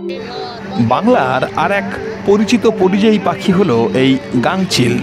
বাংলার আর এক পরিচিত পরিযায়ী পাখি হলো এই গাংচিল।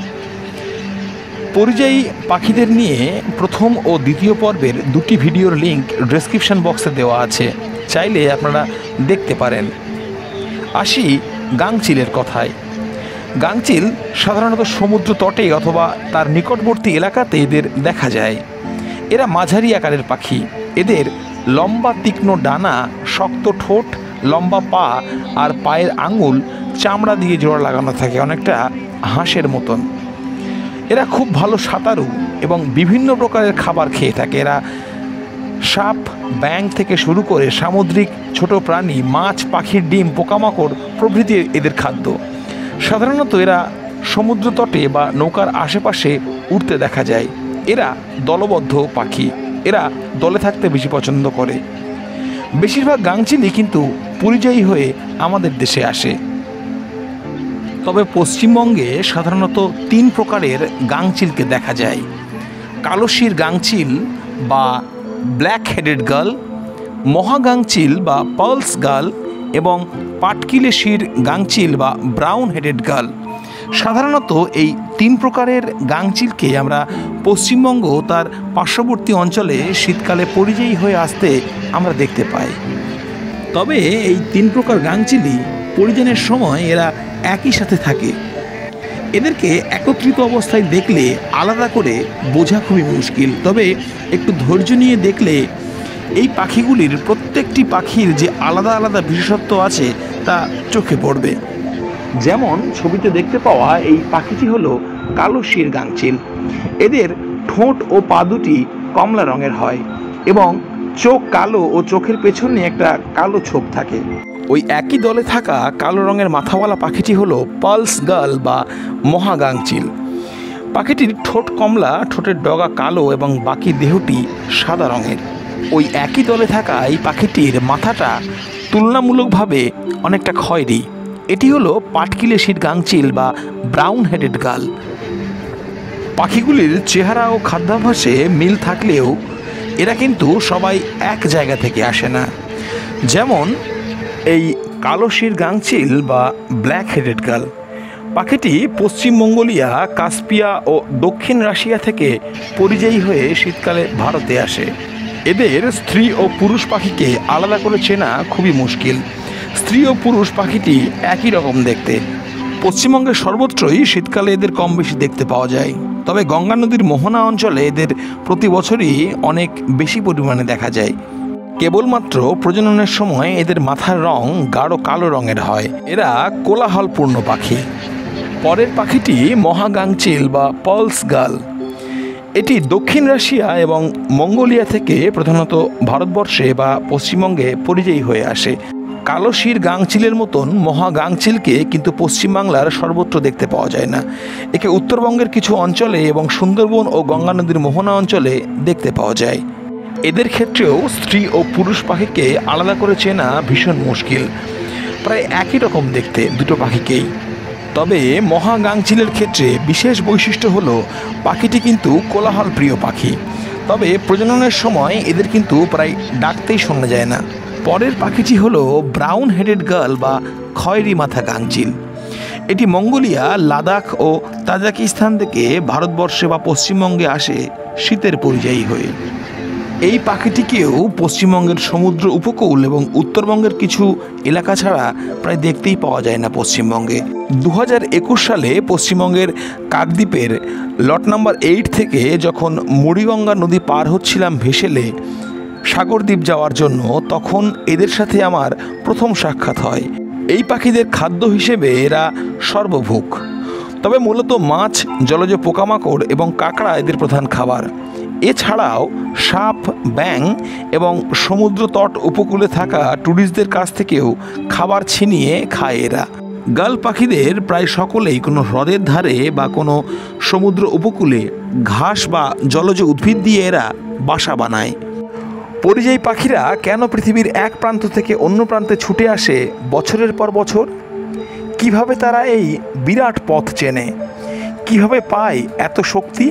পরিযায়ী পাখিদের নিয়ে প্রথম ও দ্বিতীয় পর্বের দুটি ভিডিওর লিঙ্ক ডেসক্রিপশন বক্সে দেওয়া আছে, চাইলে আপনারা দেখতে পারেন। আসি গাংচিলের কথায়। গাংচিল সাধারণত সমুদ্র তটে অথবা তার নিকটবর্তী এলাকাতে এদের দেখা যায়। এরা মাঝারি আকারের পাখি। এদের লম্বা তীক্ষ্ণ ডানা, শক্ত ঠোঁট, লম্বা পা আর পায়ের আঙুল চামড়া দিয়ে জোড়া লাগানো থাকে, অনেকটা হাঁসের মতন। এরা খুব ভালো সাঁতারু এবং বিভিন্ন প্রকারের খাবার খেয়ে থাকে। এরা সাপ, ব্যাঙ থেকে শুরু করে সামুদ্রিক ছোট প্রাণী, মাছ, পাখির ডিম, পোকামাকড় প্রভৃতি এদের খাদ্য। সাধারণত এরা সমুদ্র তটে বা নৌকার আশেপাশে উড়তে দেখা যায়। এরা দলবদ্ধ পাখি। এরা দলে থাকতে বেশি পছন্দ করে। বেশিরভাগ গাংচিলই কিন্তু পরিযায়ী হয়ে আমাদের দেশে আসে। তবে পশ্চিমবঙ্গে সাধারণত 3 প্রকারের গাংচিলকে দেখা যায়: কালোশির গাংচিল বা ব্ল্যাক হেডেড গাল, মহাগাংচিল বা পার্লস গাল এবং পাটকিলে শির গাংচিল বা ব্রাউন হেডেড গাল। সাধারণত এই 3 প্রকারের গাংচিলকে আমরা পশ্চিমবঙ্গ তার পার্শ্ববর্তী অঞ্চলে শীতকালে পরিযায়ী হয়ে আসতে আমরা দেখতে পাই। তবে এই 3 প্রকার গাংচিলই পরিযানের সময় এরা একই সাথে থাকে। এদেরকে একত্রিত অবস্থায় দেখলে আলাদা করে বোঝা খুবই মুশকিল। তবে একটু ধৈর্য নিয়ে দেখলে এই পাখিগুলির প্রত্যেকটি পাখির যে আলাদা আলাদা বিশেষত্ব আছে তা চোখে পড়বে। যেমন ছবিতে দেখতে পাওয়া এই পাখিটি হলো কালোশির গাংচিল। এদের ঠোঁট ও পা দুটি কমলা রঙের হয় এবং চোখ কালো ও চোখের পেছনে একটা কালো ছোপ থাকে। ওই একই দলে থাকা কালো রঙের মাথাওয়ালা পাখিটি হলো পার্লস গাল বা মহাগাংচিল। পাখিটির ঠোঁট কমলা, ঠোঁটের ডগা কালো এবং বাকি দেহটি সাদা রঙের। ওই একই দলে থাকা এই পাখিটির মাথাটা তুলনামূলকভাবে অনেকটা খয়েরি। এটি হলো পাটকিলে শির গাংচিল বা ব্রাউন হেডেড গাল। পাখিগুলির চেহারা ও খাদ্যাভ্যাসে মিল থাকলেও এরা কিন্তু সবাই এক জায়গা থেকে আসে না। যেমন এই কালোশির গাংচিল বা ব্ল্যাক হেডেড গাল পাখিটি পশ্চিম মঙ্গোলিয়া, কাস্পিয়া ও দক্ষিণ রাশিয়া থেকে পরিযায়ী হয়ে শীতকালে ভারতে আসে। এদের স্ত্রী ও পুরুষ পাখিকে আলাদা করে চেনা খুবই মুশকিল। স্ত্রী ও পুরুষ পাখিটি একই রকম দেখতে। পশ্চিমবঙ্গের সর্বত্রই শীতকালে এদের কম বেশি দেখতে পাওয়া যায়। তবে গঙ্গা নদীর মোহনা অঞ্চলে এদের প্রতি বছরই অনেক বেশি পরিমাণে দেখা যায়। কেবলমাত্র প্রজননের সময় এদের মাথার রং গাঢ় কালো রঙের হয়। এরা কোলাহলপূর্ণ পাখি। পরের পাখিটি মহাগাংচিল বা পার্লস গাল। এটি দক্ষিণ রাশিয়া এবং মঙ্গোলিয়া থেকে প্রধানত ভারতবর্ষে বা পশ্চিমবঙ্গে পরিযায়ী হয়ে আসে। কালোশির গাংচিলের মতন মহাগাংচিলকে কিন্তু পশ্চিমবাংলার সর্বত্র দেখতে পাওয়া যায় না। একে উত্তরবঙ্গের কিছু অঞ্চলে এবং সুন্দরবন ও গঙ্গা নদীর মোহনা অঞ্চলে দেখতে পাওয়া যায়। এদের ক্ষেত্রেও স্ত্রী ও পুরুষ পাখিকে আলাদা করে চেনা ভীষণ মুশকিল। প্রায় একই রকম দেখতে দুটো পাখিকেই। তবে মহাগাংচিলের ক্ষেত্রে বিশেষ বৈশিষ্ট্য হলো পাখিটি কিন্তু কোলাহল প্রিয় পাখি। তবে প্রজননের সময় এদের কিন্তু প্রায় ডাকতেই শোনা যায় না। পরের পাখিটি হলো ব্রাউন হেডেড গাল বা খয়েরি মাথা গাংচিল। এটি মঙ্গোলিয়া, লাদাখ ও তাজিকিস্তান থেকে ভারতবর্ষে বা পশ্চিমবঙ্গে আসে শীতের পরিযায়ী হয়ে। এই পাখিটিকেও পশ্চিমবঙ্গের সমুদ্র উপকূল এবং উত্তরবঙ্গের কিছু এলাকা ছাড়া প্রায় দেখতেই পাওয়া যায় না পশ্চিমবঙ্গে। 2021 সালে পশ্চিমবঙ্গের কাকদ্বীপের লট নাম্বার 8 থেকে যখন মুড়িগঙ্গা নদী পার হচ্ছিলাম ভেসেলে সাগরদ্বীপ যাওয়ার জন্য, তখন এদের সাথে আমার প্রথম সাক্ষাৎ হয়। এই পাখিদের খাদ্য হিসেবে এরা সর্বভুক। তবে মূলত মাছ, জলজ পোকামাকড় এবং কাঁকড়া এদের প্রধান খাবার। এছাড়াও সাপ, ব্যাঙ এবং সমুদ্র তট উপকূলে থাকা ট্যুরিস্টদের কাছ থেকেও খাবার ছিনিয়ে খায় এরা। গাল পাখিদের প্রায় সকলেই কোনো হ্রদের ধারে বা কোনো সমুদ্র উপকূলে ঘাস বা জলজ উদ্ভিদ দিয়ে এরা বাসা বানায়। পরিযায়ী পাখিরা কেন পৃথিবীর এক প্রান্ত থেকে অন্য প্রান্তে ছুটে আসে বছরের পর বছর? কিভাবে তারা এই বিরাট পথ চেনে? কিভাবে পায় এত শক্তি?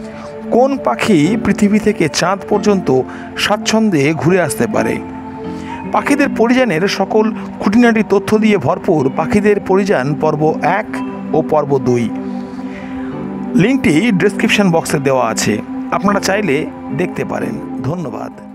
কোন পাখি পৃথিবী থেকে চাঁদ পর্যন্ত স্বাচ্ছন্দ্যে ঘুরে আসতে পারে? পাখিদের পরিযানের সকল খুঁটিনাটি তথ্য দিয়ে ভরপুর পাখিদের পরিযান পর্ব 1 ও পর্ব 2। লিঙ্কটি ডেসক্রিপশন বক্সে দেওয়া আছে, আপনারা চাইলে দেখতে পারেন। ধন্যবাদ।